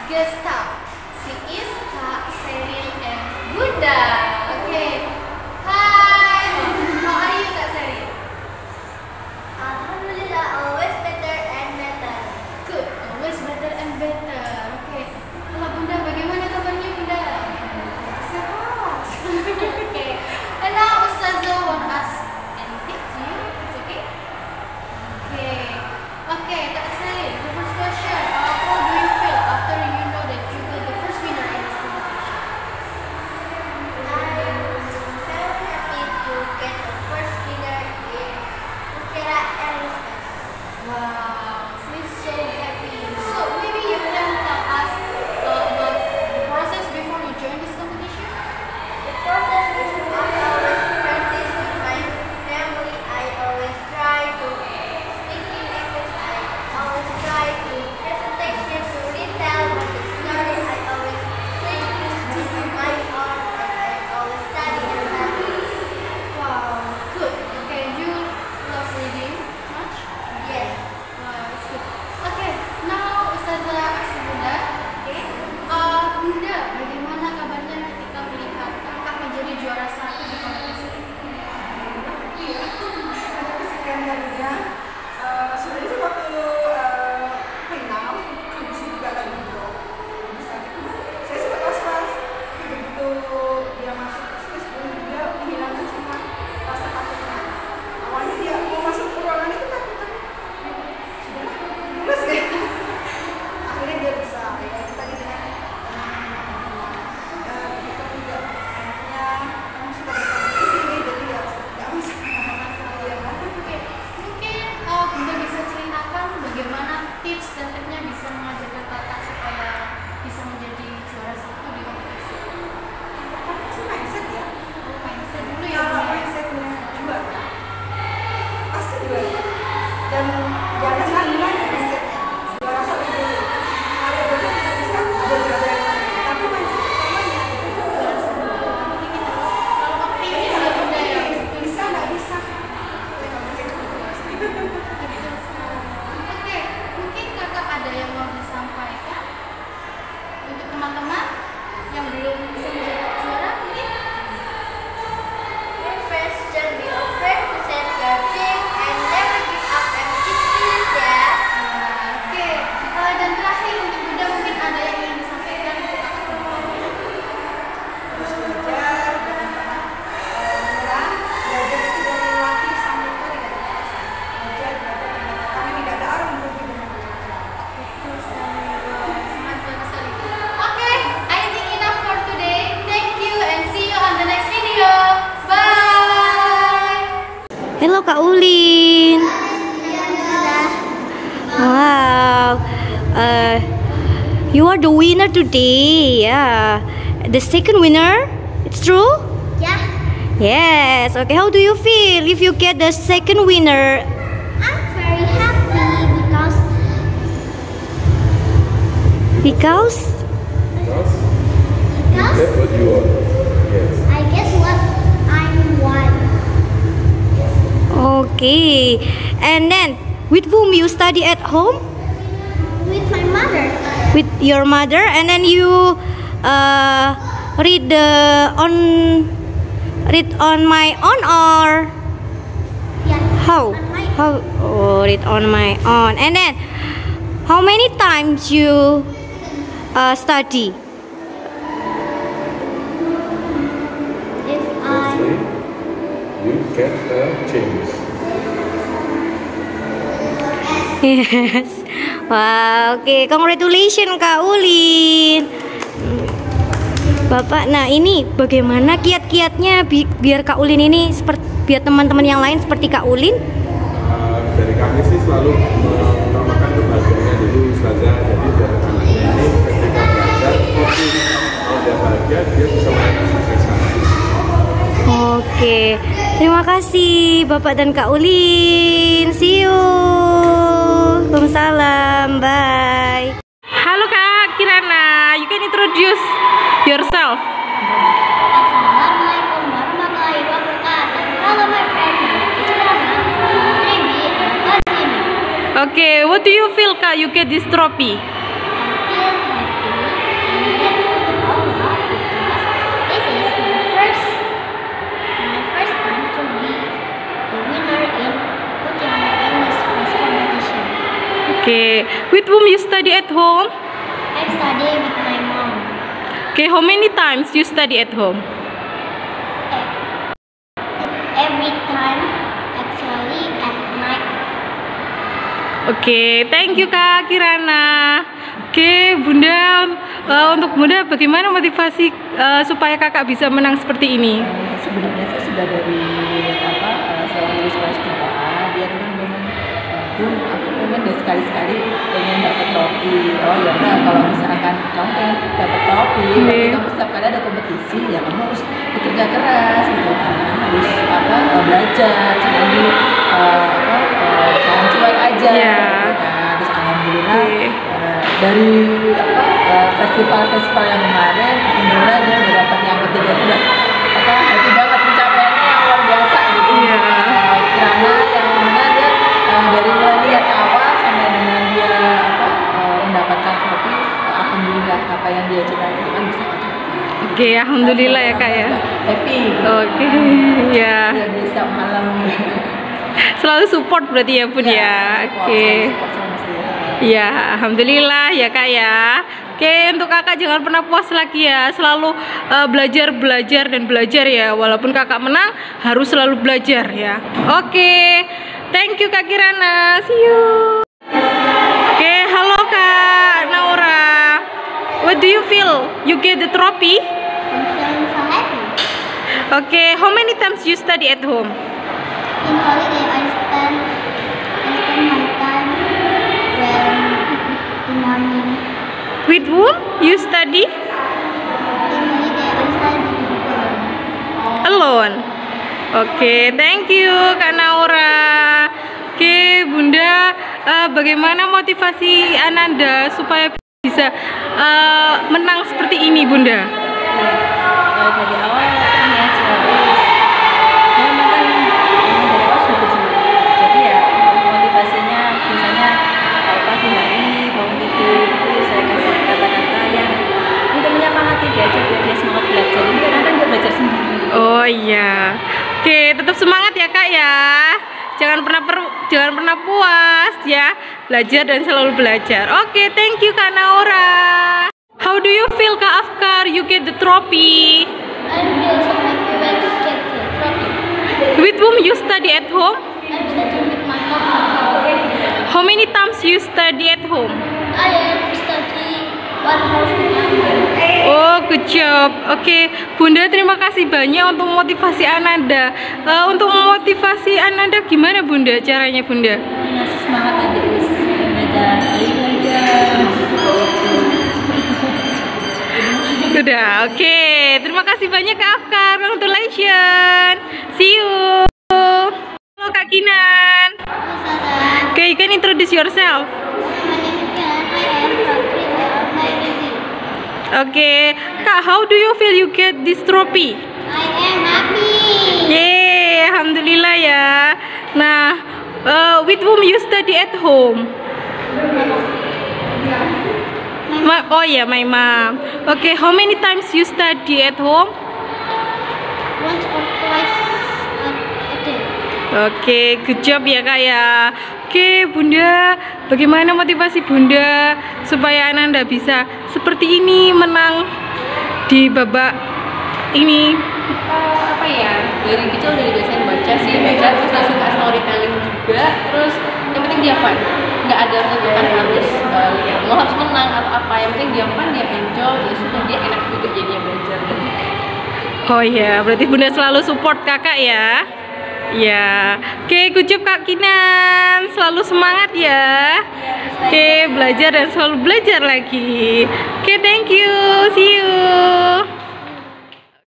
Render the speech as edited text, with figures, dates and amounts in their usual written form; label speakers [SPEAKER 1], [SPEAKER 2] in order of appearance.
[SPEAKER 1] guest staff. She is Kak Sheryl and Bunda. Okay. Hi. How are you, Kak Sheryl?
[SPEAKER 2] Alhamdulillah, always better and better.
[SPEAKER 1] Good. Always better and better. Okay. Kalau Bunda, bagaimana kabarnya Bunda? Sehat. Okay. And now Ustazah want us anything to you. It's okay? Okay. Okay, Kak Sheryl, the first question. How do you feel after you know that you got the first winner in this competition?
[SPEAKER 2] I'm very happy to get the first winner in Ukira and Lisbeth.
[SPEAKER 1] Wow, she's so happy. So maybe you can tell us about the process before you join this competition?
[SPEAKER 2] The process is I always practice with my family. I always try to speak in English. I always try to presentation to retell what the story. I always think this on my own and I always study and study.
[SPEAKER 1] Wow, good. Okay, you love reading much?
[SPEAKER 2] Yes.
[SPEAKER 1] Wow, that's good. Okay, now Ustazah ask Bunda. Okay, Bunda, bagaimana kabarnya ketika melihat kakak menjadi juara satu di kompetisi ini?
[SPEAKER 3] Iya, ada kesekian kalinya. Sebenarnya sih waktu final, kondisi juga lagi drop. Saya sempat was-was, tapi begitu dia masuk ke stage, dia menghilangkan semua rasa takutnya. Awalnya dia mau masuk ke ruangan itu takut, tapi sudahlah, lulus ya. Akhirnya dia bisa, ya kita dengan kita juga anaknya suka berkompetisi, jadi ya tidak masalah ya.
[SPEAKER 1] Oke, mungkin Bunda bisa ceritakan bagaimana tips dan triknya bisa mengajarkan kakak supaya bisa menjadi juara satu di kompetisi.
[SPEAKER 3] Pertama sih mindset ya.
[SPEAKER 1] Mindset dulu ya.
[SPEAKER 3] Kalau
[SPEAKER 1] Bunda.
[SPEAKER 3] mindsetnya juara, pasti juara. Dan jangan ragukan mindsetnya. Juara satu dulu. Kalau betul tidak bisa, ada juara yang lain. Tapi mindset pertamanya itu juara satu.
[SPEAKER 1] Jadi kita selalu optimis ya Bunda ya.
[SPEAKER 3] Bisa nggak bisa?
[SPEAKER 1] Oke, mungkin kakak ada yang mau disampaikan untuk teman-teman yang belum bisa menjadi juara mungkin?
[SPEAKER 2] First, don't be afraid to set your dream and never give up and keep doing that.
[SPEAKER 1] Oke, dan terakhir untuk Bunda mungkin ada yang ingin disampaikan untuk kakak-kakak.
[SPEAKER 3] Terus belajar, jangan pernah menyerah. Belajar itu dari laki sampai itu tidak ada batasan. Belajar, karena tidak ada orang merugi dengan belajar.
[SPEAKER 1] Betul sekali, sangat bagus sekali. Oke, I think enough for today. Thank you and see you on the next video. Bye.
[SPEAKER 4] Hello Kak Ulin. Wow. You are the winner today. Yeah. The second winner. It's true?
[SPEAKER 2] Yeah,
[SPEAKER 4] Yes. Okay. How do you feel if you get the second winner?
[SPEAKER 2] I'm very happy because
[SPEAKER 4] Because
[SPEAKER 2] because
[SPEAKER 5] what you want. Yes.
[SPEAKER 2] I guess what I'm one.
[SPEAKER 4] okay. And then with whom you study at home?
[SPEAKER 2] With my mother.
[SPEAKER 4] With your mother, and then you read on my own, or
[SPEAKER 2] Yeah.
[SPEAKER 4] how?
[SPEAKER 2] On my
[SPEAKER 4] How? Oh, read on my own. And then how many times you study?
[SPEAKER 2] if
[SPEAKER 5] Let's say you get a change.
[SPEAKER 4] Yes. Wow. Okay. Congratulations Kak Ulin. Bapak, nah ini bagaimana kiat-kiatnya biar Kak Ulin ini biar teman-teman yang lain seperti Kak Ulin?
[SPEAKER 5] Dari kami sih selalu mengutamakan kebahagiaannya dulu Ustazah. Jadi dari anaknya ini ketika belajar fokus. Kalau dia bahagia, dia bisa meraih kesuksesan.
[SPEAKER 4] Oke, terima kasih Bapak dan Kak Ulin. See you. Waalaikumsalam. Bye.
[SPEAKER 6] Halo Kak Kirana, you can introduce yourself.
[SPEAKER 2] Assalamualaikum warahmatullahi wabarakatuh. Hello my friend, my name is Rana. Tribi, Kazimi.
[SPEAKER 6] Okay, what do you feel Kak you get this trophy?
[SPEAKER 2] I feel happy
[SPEAKER 6] Okay. With whom you study at home?
[SPEAKER 2] I study with my mom.
[SPEAKER 6] Okay. How many times you study at home?
[SPEAKER 2] Every time, actually at night.
[SPEAKER 6] Oke, thank you Kak Kirana. Oke, Bunda, untuk Bunda bagaimana motivasi supaya Kakak bisa menang seperti ini?
[SPEAKER 7] Sebenarnya saya sudah dari seorang lulus kelas 2A, dia tuh memang aku pengen deh sekali-sekali pengen dapat trofi. Oh ya udah, kalau misalkan kamu pengen dapat trofi, tapi kamu setiap kali ada kompetisi, ya kamu harus bekerja keras gitu kan, harus belajar, jangan di jangan cuek aja. Gitu kan. Terus alhamdulillah dari festival-festival yang kemarin, alhamdulillah dia udah dapat yang ketiga, udah happy banget, pencapaiannya yang luar biasa gitu. Karena yang mana dia dari mulai lihat awal sampai dengan dia mendapatkan trofi, alhamdulillah apa yang dia cita-citakan bisa tercapai.
[SPEAKER 6] Oke, alhamdulillah ya Kak ya.
[SPEAKER 7] Happy.
[SPEAKER 6] Oke, ya.
[SPEAKER 7] Dia bisa malam.
[SPEAKER 6] Selalu support berarti ya Bun ya. Oke. Ya, alhamdulillah ya Kak ya. Oke, untuk Kakak jangan pernah puas lagi ya. Selalu belajar dan belajar ya. Walaupun Kakak menang, harus selalu belajar ya. Oke. Thank you Kak Kirana. See you. Oke, halo Kak Naura. What do you feel? You get the trophy?
[SPEAKER 2] I'm feeling so happy.
[SPEAKER 6] Okay, how many times you study at home?
[SPEAKER 2] In holiday, I spend my time in morning.
[SPEAKER 6] With whom you study?
[SPEAKER 2] In holiday, I study
[SPEAKER 6] Alone. Oke, thank you Kak Naura. Oke, Bunda, bagaimana motivasi Ananda supaya bisa menang seperti ini, Bunda?
[SPEAKER 7] Dari awal ini ya harus ya memang kan dari awal sudah bersemangat, jadi ya motivasinya misalnya kalau pagi hari bangun tidur itu saya kasih kata-kata yang untuk menyemangati dia aja biar dia semangat belajar, ini kadang-kadang dia belajar sendiri.
[SPEAKER 6] Oh iya, oke, tetap semangat ya Kak ya, jangan pernah puas ya, belajar dan selalu belajar. Oke, thank you Kak Naura. How do you feel Kak Afkar? You get the trophy.
[SPEAKER 2] I feel so happy when I get the trophy.
[SPEAKER 6] With whom you study at home?
[SPEAKER 2] I'm studying with my mom.
[SPEAKER 6] How many times you study at home?
[SPEAKER 2] I am studying 1 hour per
[SPEAKER 6] Oh, good job. Oke, Bunda terima kasih banyak untuk motivasi Ananda. Untuk memotivasi Ananda gimana Bunda caranya Bunda?
[SPEAKER 7] Ngasih semangat aja wis belajar.
[SPEAKER 6] Sudah, oke. Terima kasih banyak Kak Afkar. Congratulations. See you. Halo Kak Kinan. Okay, you can introduce yourself. Okay, Kak, how do you feel you get this trophy?
[SPEAKER 2] I am happy.
[SPEAKER 6] Yeay, alhamdulillah ya. Nah, with whom you study at home? Oh yeah, my mom. Okay, how many times you study at home?
[SPEAKER 2] Once or twice a day.
[SPEAKER 6] Oke, good job ya Kak ya. Oke, Bunda, bagaimana motivasi Bunda supaya Ananda bisa seperti ini menang di babak ini?
[SPEAKER 7] Apa ya, dari kecil udah dibiasain baca terus dia suka storytelling juga, terus yang penting dia fun, nggak ada tuntutan harus lo harus menang atau apa, yang penting dia fun, dia enjoy, ya sudah, dia enak juga jadinya belajar.
[SPEAKER 6] Oh ya, berarti Bunda selalu support Kakak ya. Ya, oke, good job Kak Kinan, selalu semangat ya. Oke, belajar dan selalu belajar lagi. Oke, thank you, see you.